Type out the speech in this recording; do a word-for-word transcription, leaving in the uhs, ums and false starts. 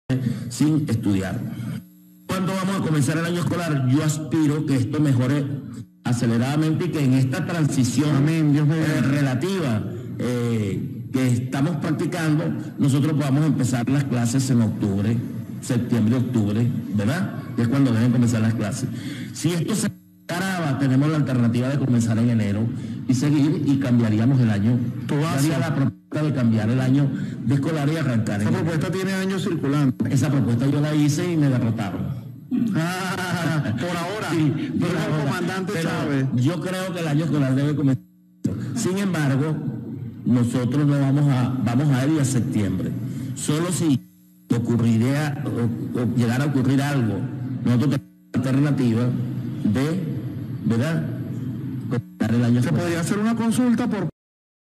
sin estudiar. ¿Cuándo vamos a comenzar el año escolar? Yo aspiro que esto mejore aceleradamente y que en esta transición Amén, Dios me eh, relativa eh, que estamos practicando, nosotros podamos empezar las clases en octubre, septiembre, octubre, ¿verdad? Que es cuando deben comenzar las clases. Si esto se acaba, tenemos la alternativa de comenzar en enero y seguir y cambiaríamos el año. Haría la propuesta de cambiar el año de escolar y arrancar. Esa propuesta tiene años circulando. Esa propuesta yo la hice y me derrotaron. Ah, por ahora. Sí, por el ahora. comandante Pero Chávez. yo creo que el año escolar debe comenzar. Sin embargo, nosotros no vamos a, vamos a ir a septiembre. Solo si ocurriría o, o llegara a ocurrir algo, nosotros tenemos la alternativa de, ¿verdad?, comenzar el año Se escolar. podría hacer una consulta por